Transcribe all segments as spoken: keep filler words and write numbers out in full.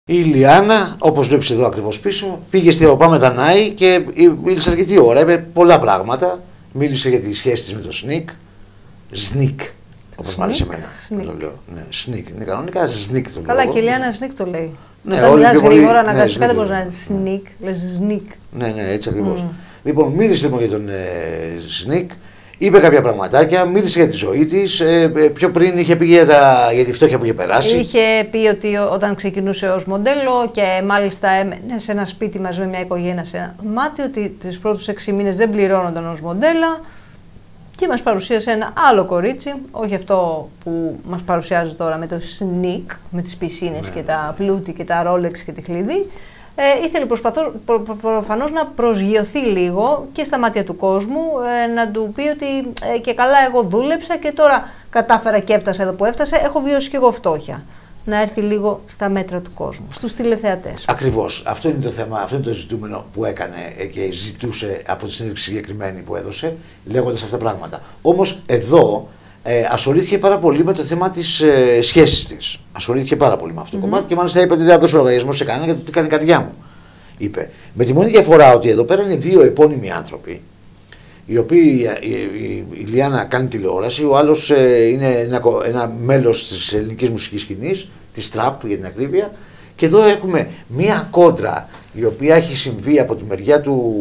Η Ιλιάνα, όπως βλέπεις εδώ ακριβώς πίσω, πήγε στη Πάμε Δανάη και μίλησε αρκετή ώρα. Είπε πολλά πράγματα. Μίλησε για τη σχέση της με τον Σνικ. Σνικ, όπως μ' άρεσε εμένα. Το λέω. Ναι, Σνικ. Είναι κανονικά Σνικ το λέω. Καλά, και η Ιλιάνα Σνικ το λέει. Ναι, όταν μιλάς γρήγορα, αναγκαστικά ναι, δεν μπορείς να είναι Σνικ, λες Σνικ. Ναι, ναι, έτσι ακριβώς. Mm. Λοιπόν, μίλησε λοιπόν για τον ε, Σνικ. Είπε κάποια πραγματάκια, μίλησε για τη ζωή της. Ε, πιο πριν είχε πει για, τα, για τη φτώχεια που είχε περάσει. Είχε πει ότι όταν ξεκινούσε ως μοντέλο και μάλιστα έμενε σε ένα σπίτι μαζί με μια οικογένεια σε ένα δωμάτιο, ότι τους πρώτους έξι μήνες δεν πληρώνονταν ως μοντέλα. Και μας παρουσίασε ένα άλλο κορίτσι, όχι αυτό που μας παρουσιάζει τώρα με το Σνικ, με τις πισίνες ναι. και τα πλούτη και τα ρόλεξ και τη χλειδί. Ε, ήθελε προσπαθώ, προ, προφανώς να προσγειωθεί λίγο και στα μάτια του κόσμου, ε, να του πει ότι ε, και καλά εγώ δούλεψα και τώρα κατάφερα και έφτασα εδώ που έφτασα, έχω βιώσει και εγώ φτώχεια. Να έρθει λίγο στα μέτρα του κόσμου, στους τηλεθεατές. Ακριβώς. Αυτό είναι το θέμα, αυτό είναι το ζητούμενο που έκανε και ζητούσε από τη συνέντευξη συγκεκριμένη που έδωσε, λέγοντας αυτά τα πράγματα. Όμως εδώ ε, ασχολήθηκε πάρα πολύ με το θέμα της ε, σχέσης της. Ασχολήθηκε πάρα πολύ με αυτό το mm-hmm. κομμάτι και μάλιστα είπε ότι δεν θα δώσω λογαριασμό σε κανένα γιατί το τι κάνει η καρδιά μου. Είπε. Με τη μόνη διαφορά ότι εδώ πέρα είναι δύο επώνυμοι άνθρωποι, οι οποίοι η, η, η Ιλιάνα κάνει τηλεόραση, ο άλλος ε, είναι ένα, ένα μέλος της ελληνικής μουσικής σκηνής, της τραπ για την ακρίβεια, και εδώ έχουμε μία κόντρα η οποία έχει συμβεί από τη μεριά του,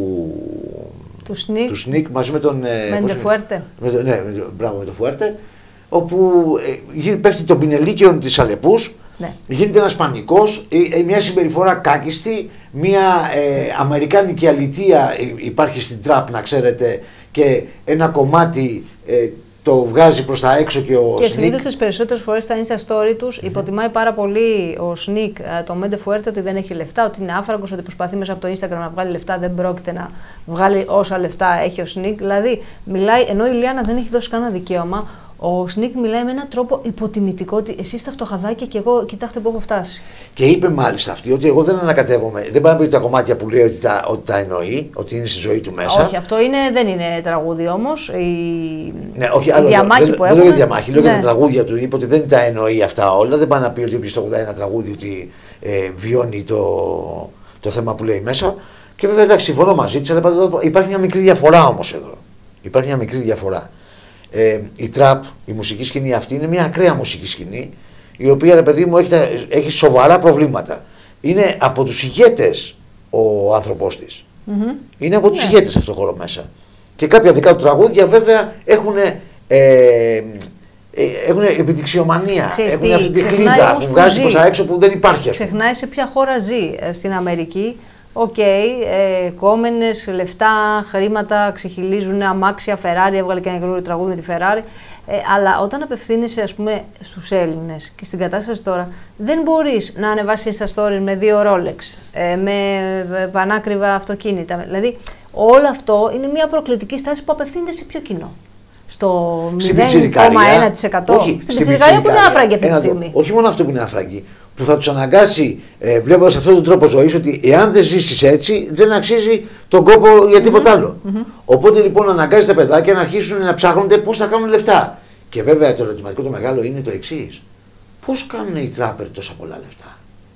του, Σνικ, του Σνικ μαζί με τον Μεντεφουέρτε. Με το, ναι, με το, μπράβο, με τον Φουέρτε, όπου ε, πέφτει το πινελίκιον της Αλεπούς, ναι. γίνεται ένας πανικός, ε, μια συμπεριφορά κάκιστη, μια ε, αμερικάνικη αλητεία υπάρχει στην τραπ, να ξέρετε, και ένα κομμάτι ε, το βγάζει προς τα έξω και ο Και Σνικ. συνήθως τις περισσότερες φορές στα Insta story τους mm-hmm. υποτιμάει πάρα πολύ ο Σνικ το Μέντε Φουέρτε ότι δεν έχει λεφτά, ότι είναι άφραγκος, ότι προσπαθεί μέσα από το Instagram να βγάλει λεφτά, δεν πρόκειται να βγάλει όσα λεφτά έχει ο Σνικ. Δηλαδή, μιλάει, ενώ η Ιλιάνα δεν έχει δώσει κανένα δικαίωμα, ο Σνικ μιλάει με έναν τρόπο υποτιμητικό ότι εσείς τα φτωχαδάκια και εγώ κοιτάξτε που έχω φτάσει. Και είπε μάλιστα αυτή ότι εγώ δεν ανακατεύομαι, δεν πάει να πει τα κομμάτια που λέει ότι τα, ότι τα εννοεί, ότι είναι στη ζωή του μέσα. Όχι, αυτό είναι, δεν είναι τραγούδι όμως. Η, ναι, όχι, άλλο, η διαμάχη δεν, που δεν έχουμε. λέω για διαμάχη, λέω ναι. για τα τραγούδια του. Είπε ότι δεν τα εννοεί αυτά όλα. Δεν πάει να πει ότι όποιος το τραγουδάει ένα τραγούδι ότι ε, βιώνει το, το θέμα που λέει μέσα. Και βέβαια εντάξει, συμφωνώ μαζί της, αλλά υπάρχει μια μικρή διαφορά όμως εδώ. Υπάρχει μια μικρή διαφορά. Ε, η τραπ, η μουσική σκηνή αυτή είναι μια ακραία μουσική σκηνή, η οποία ρε παιδί μου έχει, έχει σοβαρά προβλήματα. Είναι από τους ηγέτες ο άνθρωπός της. Mm-hmm. Είναι από τους yeah. ηγέτες αυτό το χώρο μέσα. Και κάποια δικά του τραγούδια βέβαια έχουν, ε, ε, έχουν επιτυχιομανία. Έχουν αυτή τη κλίδα που βγάζει προς τα έξω που δεν υπάρχει. Ξεχνάει σε ποια χώρα ζει. Στην Αμερική. Οκ, okay, ε, κόμενες, λεφτά, χρήματα, ξεχυλίζουν, αμάξια, Ferrari, έβγαλε και ένα καινούριο τραγούδι με τη Ferrari. Ε, αλλά όταν απευθύνεσαι, ας πούμε, στους Έλληνες και στην κατάσταση τώρα, δεν μπορείς να ανεβάσεις στα stories με δύο Rolex, ε, με πανάκριβα αυτοκίνητα. Δηλαδή, όλο αυτό είναι μια προκλητική στάση που απευθύνεται σε ποιο κοινό. Στο μηδέν κόμμα ένα τοις εκατό. Στην πιτσιρικαρία που είναι άφραγκη αυτή τη στιγμή. Όχι μόνο αυτό που είναι άφραγκη. Που θα τους αναγκάσει ε, βλέποντας αυτόν τον τρόπο ζωής ότι εάν δεν ζήσεις έτσι δεν αξίζει τον κόπο για τίποτα mm-hmm. άλλο. Mm-hmm. Οπότε λοιπόν αναγκάζει τα παιδάκια να αρχίσουν να ψάχνονται πώς θα κάνουν λεφτά. Και βέβαια το ερωτηματικό το μεγάλο είναι το εξής. Πώς κάνουν οι τράπερ τόσα πολλά λεφτά.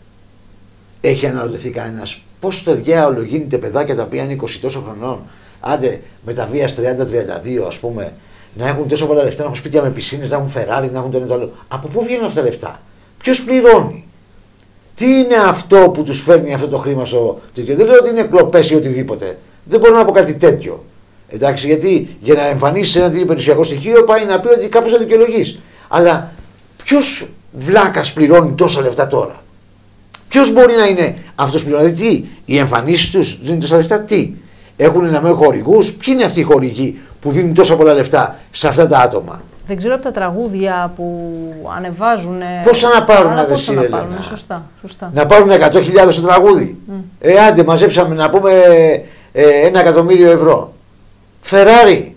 Έχει αναρωτηθεί κανένας πώς το διάολο γίνεται παιδάκια τα οποία είναι είκοσι τόσο χρονών, άντε με τα βίας τριάντα τριάντα δύο ας πούμε, να έχουν τόσο πολλά λεφτά, να έχουν σπίτια με πισίνες, να έχουν Ferrari, να έχουν το ένα το άλλο. Από πού βγαίνουν αυτά τα λεφτά. Ποιος πληρώνει. Τι είναι αυτό που τους φέρνει αυτό το χρήμα στο τέτοιο. Δεν λέω ότι είναι κλοπές ή οτιδήποτε. Δεν μπορώ να πω κάτι τέτοιο. Εντάξει, γιατί για να εμφανίσει ένα τέτοιο περιουσιακό στοιχείο πάει να πει ότι κάπως θα δικαιολογείς. Αλλά ποιος βλάκας πληρώνει τόσα λεφτά τώρα. Ποιος μπορεί να είναι αυτός που πληρώνει. Δηλαδή τι, οι εμφανίσεις τους δίνουν τόσα λεφτά, τι. Έχουν να με χορηγούς. Ποιοι είναι αυτοί οι χορηγοί που δίνουν τόσα πολλά λεφτά σε αυτά τα άτομα. Δεν ξέρω από τα τραγούδια που ανεβάζουν. Πόσα να πάρουν, να αρέσει, να πάρουν. Σωστά, σωστά. Να πάρουν εκατό χιλιάδες στο τραγούδι. Mm. Ε, άντε, μαζέψαμε να πούμε ε, ένα εκατομμύριο ευρώ. Φεράρι,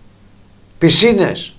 πισίνες,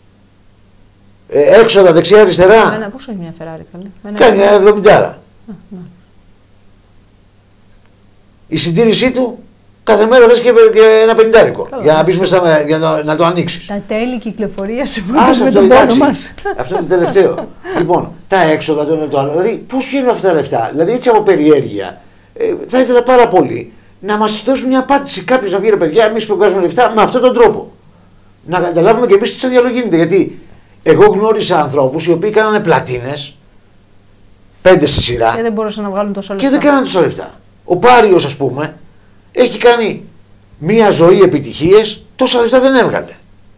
ε, έξοδα δεξιά-αριστερά. Ένα, πόσο έχει μια Φεράρι, καλή. Κάνει μια εβδομηντάρα. Mm, mm. Η συντήρησή του, κάθε μέρα δες και, και ένα πενηντάρικο. Καλά, για να μπει μέσα, για να, να το ανοίξει. Τα τέλη κυκλοφορία σε αυτό με τον πόνο μα. Αυτό είναι το τελευταίο. Λοιπόν, τα έξοδα, το ένα το άλλο. Δηλαδή, πώ γίνουν αυτά τα λεφτά. Δηλαδή, έτσι από περιέργεια, ε, θα ήθελα πάρα πολύ να μα δώσουν μια απάντηση. Κάποιο να βγει, ρε παιδιά, εμεί που βγάζουμε λεφτά με αυτόν τον τρόπο. Να καταλάβουμε και εμεί τι σαν διάλογο γίνεται. Γιατί εγώ γνώρισα ανθρώπου οι οποίοι κάνανε πλατίνες, πέντε στη σειρά. Και δεν μπορούσαν να βγάλουν τόσα λεφτά. Και δεν κάνανε τόσα λεφτά. Ο Πάριος, ας πούμε, έχει κάνει μία ζωή επιτυχίες, τόσα λεφτά δεν έβγαλε.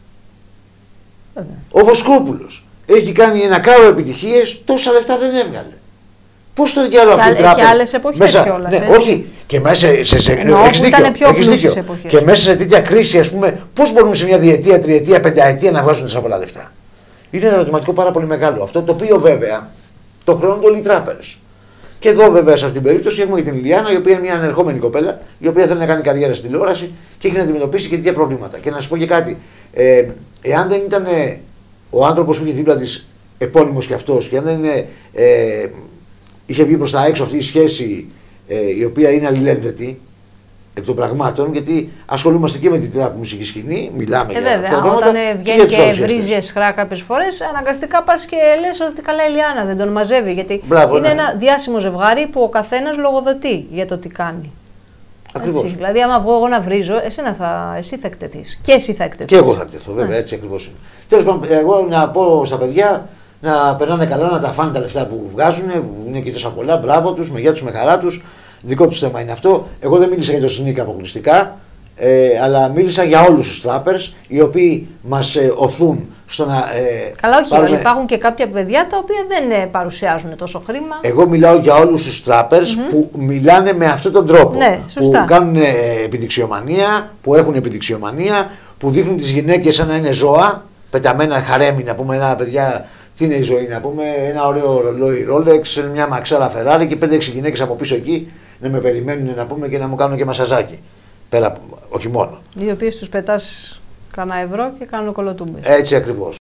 Βέβαια. Ο Βοσκόπουλος έχει κάνει ένα κάρο επιτυχίες, τόσα λεφτά δεν έβγαλε. Πώς το διάλογο αυτή η τράπεζα. Και άλλες εποχές κιόλας. Ναι, όχι. Και μέσα σε. σε Εννοώ, έχεις δίκιο, ήταν πιο έχεις πλούσιες δίκιο. εποχές. Και μέσα σε τέτοια κρίση, ας πούμε, πώς μπορούμε σε μια διετία, τριετία, πενταετία να βγάζουν τόσα πολλά λεφτά. Είναι ένα ερωτηματικό πάρα πολύ μεγάλο. Αυτό το οποίο βέβαια το χρεώνουν όλοι οι τράπεζες. Και εδώ βέβαια σε αυτήν την περίπτωση έχουμε και την Ιλιάνα, η οποία είναι μια ανερχόμενη κοπέλα, η οποία θέλει να κάνει καριέρα στην τηλεόραση και έχει να αντιμετωπίσει και τέτοια προβλήματα. Και να σα πω και κάτι. Ε, εάν δεν ήταν ε, ο άνθρωπος που είχε δίπλα της επώνυμος και αυτός, και αν δεν είναι, ε, είχε βγει προς τα έξω αυτή η σχέση ε, η οποία είναι αλληλένδετη εκ των πραγμάτων, γιατί ασχολούμαστε και με την τραπ μουσική σκηνή, μιλάμε ε, για βέβαια, αυτά τα όταν βγαίνει και, και βρίζει εσχρά κάποιες φορές, αναγκαστικά πας και λες ότι καλά η Ιλιάνα δεν τον μαζεύει. Γιατί Μπράβο, είναι ναι. ένα διάσημο ζευγάρι που ο καθένας λογοδοτεί για το τι κάνει. Ακριβώς. Έτσι, δηλαδή, άμα βγω εγώ να βρίζω, εσένα θα, εσύ θα εκτεθείς. Και εσύ θα εκτεθείς. Και εγώ θα εκτεθώ, βέβαια, έτσι ακριβώς είναι. Τέλος πάντων, εγώ να πω στα παιδιά να περνάνε καλά, να τα φάνε τα λεφτά που βγάζουν, που είναι και τόσα πολλά, μπράβο τους, με γεια τους, με χαρά τους. Δικό τους θέμα είναι αυτό. Εγώ δεν μίλησα για το Σνίκ αποκλειστικά, ε, αλλά μίλησα για όλους τους τράπερς οι οποίοι μας ε, οθούν στο να. Ε, Καλά, όχι, πάρουμε... υπάρχουν και κάποια παιδιά τα οποία δεν ε, παρουσιάζουν τόσο χρήμα. Εγώ μιλάω για όλους τους τράπερς mm-hmm. που μιλάνε με αυτόν τον τρόπο. Ναι, σωστά. Που κάνουν ε, επιδειξιομανία, που έχουν επιδειξιομανία, που δείχνουν τις γυναίκες σαν να είναι ζώα, πεταμένα χαρέμι, να πούμε, ένα παιδιά. Τι είναι η ζωή, να πούμε, ένα ωραίο ρολόι Rolex, μια μαξάρα Ferrari και πέντε έξι γυναίκες από πίσω εκεί να με περιμένουν να πούμε και να μου κάνουν και μασαζάκι. Πέρα, όχι μόνο. Οι οποίες τους πετάς κανένα ευρώ και κάνουν κολοτούμπες. Έτσι ακριβώς.